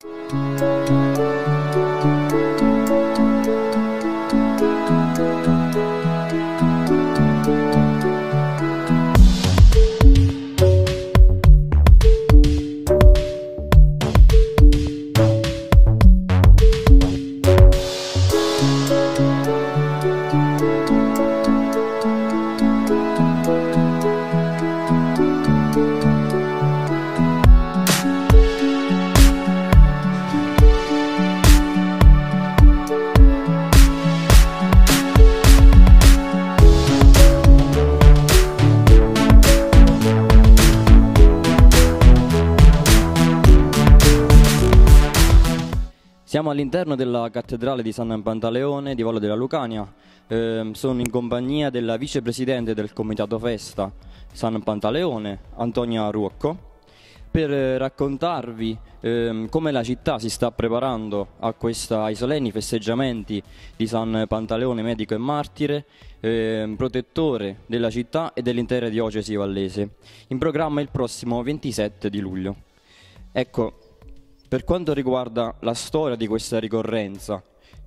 Siamo all'interno della cattedrale di San Pantaleone di Vallo della Lucania. Sono in compagnia della vicepresidente del comitato festa San Pantaleone, Antonia Ruocco, per raccontarvi come la città si sta preparando ai solenni festeggiamenti di San Pantaleone medico e martire, protettore della città e dell'intera diocesi vallese, in programma il prossimo 27 di luglio. Ecco, per quanto riguarda la storia di questa ricorrenza,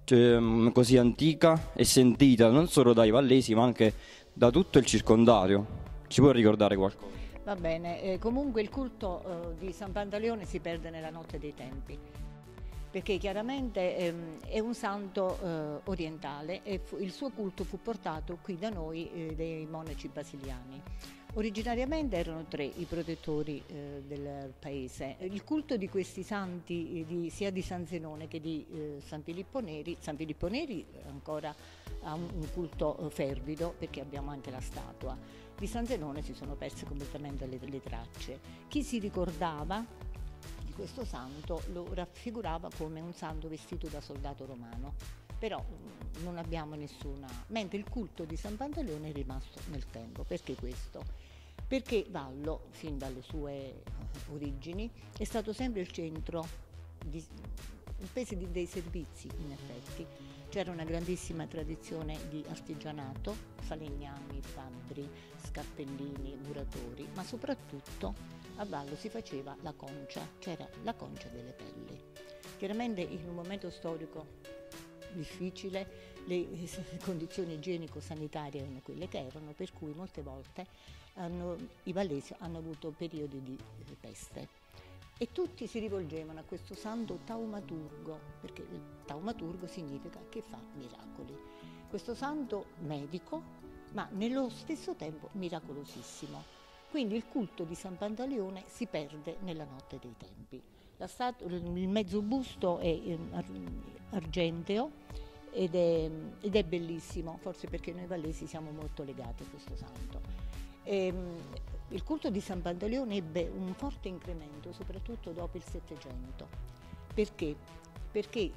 così antica e sentita non solo dai vallesi ma anche da tutto il circondario, ci può ricordare qualcosa? Va bene, comunque il culto di San Pantaleone si perde nella notte dei tempi, perché chiaramente è un santo orientale e il suo culto fu portato qui da noi dai monaci basiliani. Originariamente erano 3 i protettori del paese. Il culto di questi santi, sia di San Zenone che di San Filippo Neri ancora ha un culto fervido, perché abbiamo anche la statua. Di San Zenone si sono perse completamente le tracce. Chi si ricordava di questo santo lo raffigurava come un santo vestito da soldato romano, però non abbiamo nessuna, mentre il culto di San Pantaleone è rimasto nel tempo. Perché questo? Perché Vallo, fin dalle sue origini, è stato sempre il centro dei servizi, in effetti. C'era una grandissima tradizione di artigianato, falegnami, fabbri, scarpellini, muratori, ma soprattutto a Vallo si faceva la concia, c'era la concia delle pelli. Chiaramente in un momento storico difficile le condizioni igienico-sanitarie erano quelle che erano, per cui molte volte i vallesi hanno avuto periodi di peste e tutti si rivolgevano a questo santo taumaturgo, perché il taumaturgo significa che fa miracoli. Questo santo medico, ma nello stesso tempo miracolosissimo. Quindi il culto di San Pantaleone si perde nella notte dei tempi. Il mezzo busto è argenteo ed è bellissimo, forse perché noi vallesi siamo molto legati a questo santo. Il culto di San Pantaleone ebbe un forte incremento soprattutto dopo il Settecento. Perché? Perché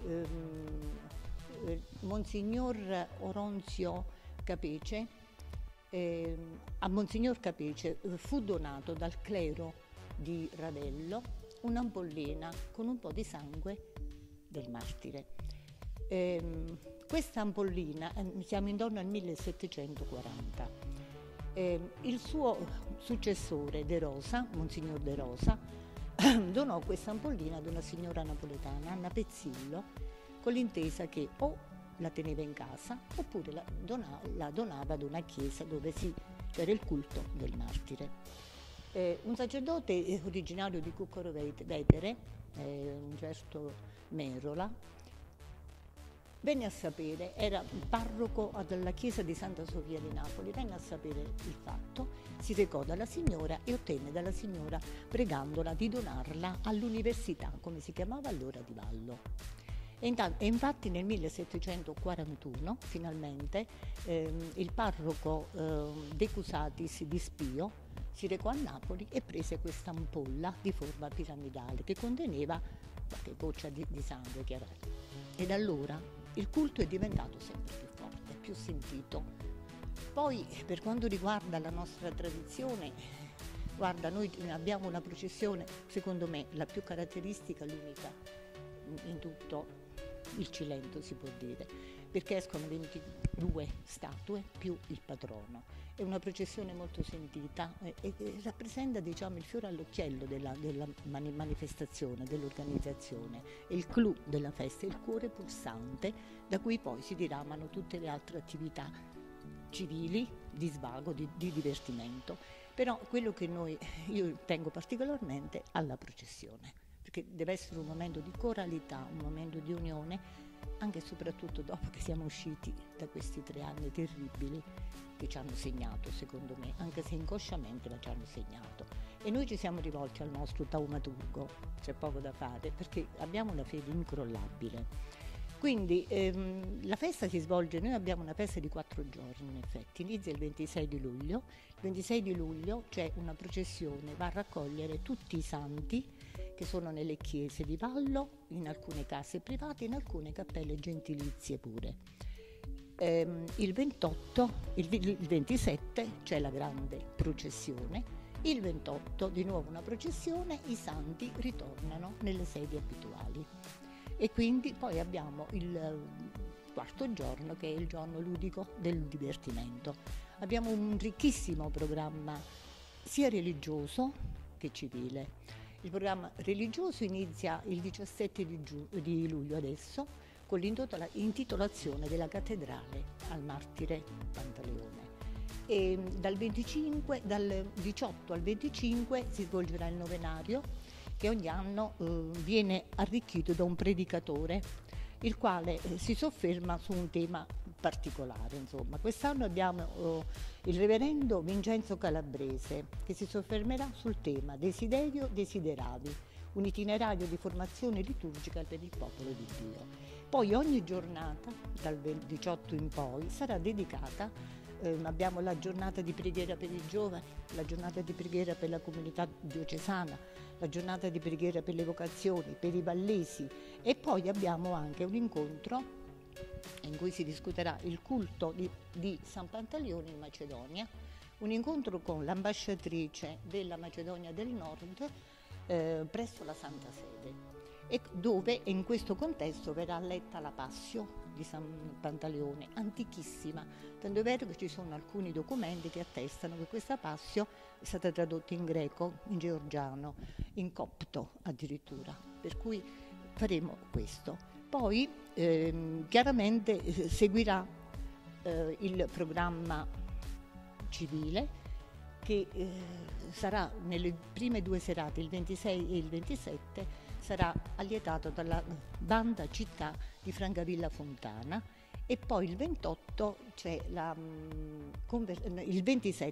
Monsignor Oronzio Capece, a Monsignor Capece fu donato dal clero di Ravello un'ampollina con un po' di sangue del martire. Questa ampollina, siamo intorno al 1740, il suo successore De Rosa, Monsignor De Rosa, donò questa ampollina ad una signora napoletana, Anna Pezzillo, con l'intesa che o la teneva in casa oppure la donava ad una chiesa dove c'era il culto del martire. Un sacerdote originario di Cuccaro Vetere, un certo Merola, venne a sapere, era parroco della chiesa di Santa Sofia di Napoli, venne a sapere il fatto, si recò dalla signora e ottenne dalla signora, pregandola di donarla all'università, come si chiamava allora, di Vallo. E infatti nel 1741 finalmente il parroco De Cusatis di Spio si recò a Napoli e prese questa ampolla di forma piramidale che conteneva qualche goccia di sangue, chiaramente. E da allora il culto è diventato sempre più forte, più sentito. Poi per quanto riguarda la nostra tradizione, guarda, noi abbiamo una processione, secondo me, la più caratteristica, l'unica in tutto il Cilento si può dire, perché escono 22 statue più il patrono. È una processione molto sentita e rappresenta, diciamo, il fiore all'occhiello della manifestazione, dell'organizzazione, è il clou della festa, il cuore pulsante da cui poi si diramano tutte le altre attività civili, di svago, di divertimento. Però quello che io tengo particolarmente alla processione, perché deve essere un momento di coralità, un momento di unione, anche e soprattutto dopo che siamo usciti da questi 3 anni terribili che ci hanno segnato, secondo me, anche se inconsciamente, ma ci hanno segnato. E noi ci siamo rivolti al nostro taumaturgo, c'è poco da fare, perché abbiamo una fede incrollabile. Quindi la festa si svolge, noi abbiamo una festa di 4 giorni in effetti, inizia il 26 di luglio, il 26 di luglio c'è una processione, va a raccogliere tutti i santi che sono nelle chiese di Vallo, in alcune case private, in alcune cappelle gentilizie pure. Il 27 c'è la grande processione, il 28 di nuovo una processione, i santi ritornano nelle sedi abituali. E quindi poi abbiamo il 4° giorno che è il giorno ludico del divertimento. Abbiamo un ricchissimo programma sia religioso che civile. Il programma religioso inizia il 17 di luglio adesso con l'intitolazione della cattedrale al martire Pantaleone. E dal 18 al 25 si svolgerà il novenario, che ogni anno viene arricchito da un predicatore, il quale si sofferma su un tema particolare. Insomma. Quest'anno abbiamo il reverendo Vincenzo Calabrese, che si soffermerà sul tema Desiderio Desideravi, un itinerario di formazione liturgica per il popolo di Dio. Poi ogni giornata, dal 18 in poi, sarà dedicata. Abbiamo la giornata di preghiera per i giovani, la giornata di preghiera per la comunità diocesana, la giornata di preghiera per le vocazioni, per i vallesi, e poi abbiamo anche un incontro in cui si discuterà il culto di San Pantaleone in Macedonia, un incontro con l'ambasciatrice della Macedonia del Nord presso la Santa Sede, e dove in questo contesto verrà letta la Passio di San Pantaleone, antichissima, tanto è vero che ci sono alcuni documenti che attestano che questa Passio è stata tradotta in greco, in georgiano, in copto addirittura, per cui faremo questo. Poi chiaramente seguirà il programma civile, che sarà nelle prime 2 serate, il 26 e il 27, sarà allietato dalla banda città di Francavilla Fontana, e poi il 28 c'è il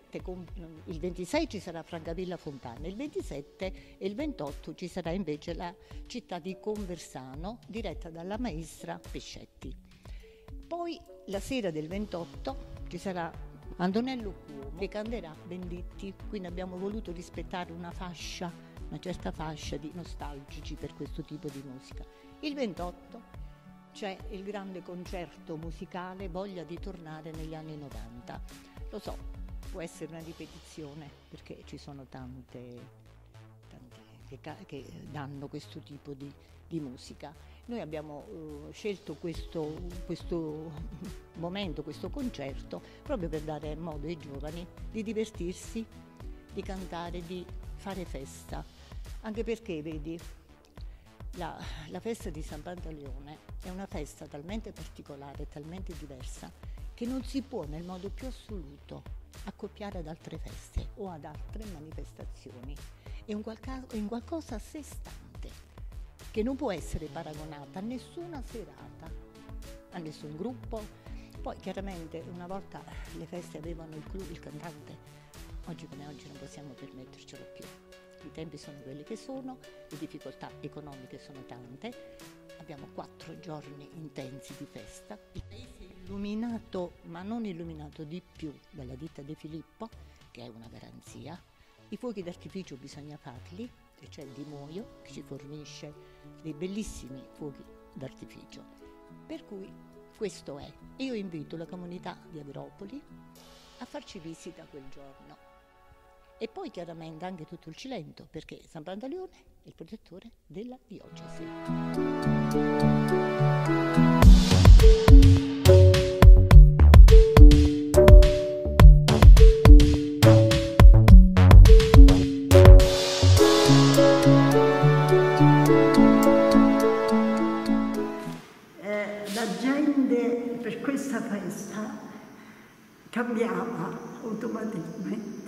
26 ci sarà Francavilla Fontana, il 27 e il 28 ci sarà invece la città di Conversano, diretta dalla maestra Pescetti. Poi la sera del 28 ci sarà Antonello Cuomo che canterà Venditti, quindi abbiamo voluto rispettare una certa fascia di nostalgici per questo tipo di musica. Il 28 c'è il grande concerto musicale Voglia di tornare negli anni 90. Lo so, può essere una ripetizione perché ci sono tante che danno questo tipo di musica. Noi abbiamo scelto questo momento, questo concerto, proprio per dare modo ai giovani di divertirsi, di cantare, di fare festa. Anche perché, vedi, la festa di San Pantaleone è una festa talmente particolare, talmente diversa, che non si può nel modo più assoluto accoppiare ad altre feste o ad altre manifestazioni. È in qualcosa a sé stante, che non può essere paragonata a nessuna serata, a nessun gruppo. Poi chiaramente una volta le feste avevano il clou, il cantante, oggi come oggi non possiamo permettercelo più. I tempi sono quelli che sono, le difficoltà economiche sono tante, abbiamo 4 giorni intensi di festa. Il paese è illuminato, ma non illuminato di più dalla ditta De Filippo, che è una garanzia. I fuochi d'artificio bisogna farli, e c'è il Dimoio che ci fornisce dei bellissimi fuochi d'artificio. Per cui questo è. Io invito la comunità di Agropoli a farci visita quel giorno. E poi chiaramente anche tutto il Cilento, perché San Pantaleone è il protettore della diocesi. per questa festa cambiava automaticamente.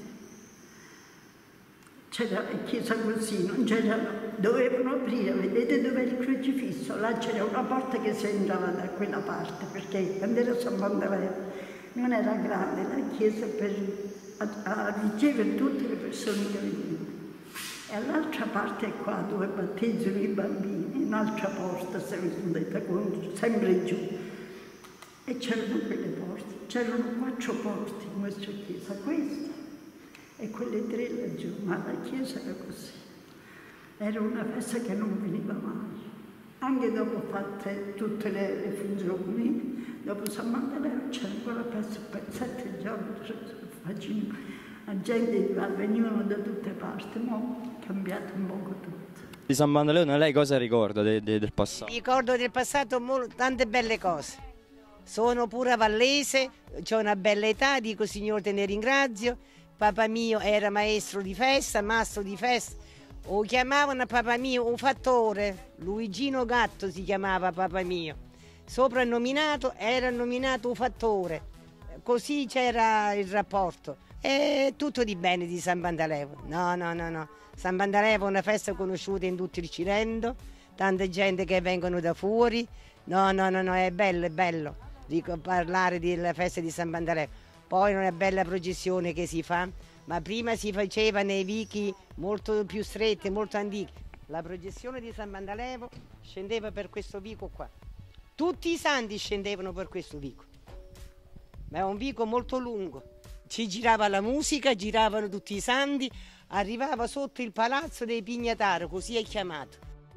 C'era la chiesa così, non c'era, dovevano aprire, vedete dove è il crocifisso? Là c'era una porta che si entrava da quella parte, perché quando era San Pantaleo non era grande la chiesa per ricevere tutte le persone che venivano. E all'altra parte qua dove battezzano i bambini, un'altra porta, se mi sono detta contro, sempre giù. E c'erano quelle porte, c'erano 4 porte in questa chiesa, questa e quelle 3 laggiù, ma la chiesa era così. Era una festa che non veniva mai. Anche dopo fatte tutte le funzioni, dopo San Pantaleo c'era ancora festa per 7 giorni, facevano, la gente venivano da tutte parti, ma è cambiato un po' tutto. Di San Pantaleone lei cosa ricorda del passato? Ricordo del passato tante belle cose. Sono pure vallese, ho una bella età, dico Signore te ne ringrazio. Papà mio era maestro di festa, mastro di festa. Lo chiamavano papà mio un fattore, Luigino Gatto si chiamava papà mio. Soprannominato era nominato un fattore, così c'era il rapporto. È tutto di bene di San Pantaleone. No. San Pantaleone è una festa conosciuta in tutto il Cilento, tanta gente che vengono da fuori. No, è bello. Dico, parlare della festa di San Pantaleone. Poi una bella processione che si fa, ma prima si faceva nei vichi molto più stretti, molto antichi. La processione di San Pantaleone scendeva per questo vico qua. Tutti i santi scendevano per questo vico, ma è un vico molto lungo. Ci girava la musica, giravano tutti i santi, arrivava sotto il palazzo dei Pignataro, così è chiamato.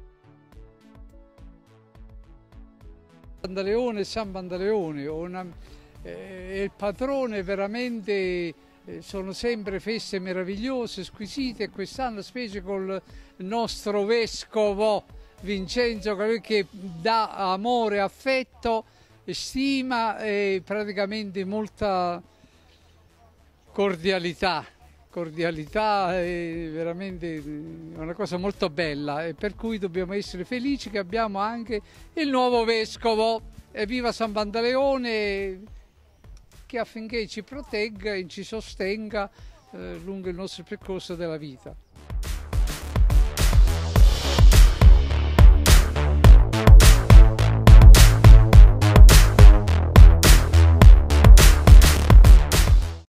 San Pantaleone, il patrone veramente, sono sempre feste meravigliose, squisite, e quest'anno specie col nostro vescovo Vincenzo che dà amore, affetto, stima e praticamente molta cordialità è veramente una cosa molto bella, e per cui dobbiamo essere felici che abbiamo anche il nuovo vescovo. Evviva San Pantaleone, che affinché ci protegga e ci sostenga lungo il nostro percorso della vita.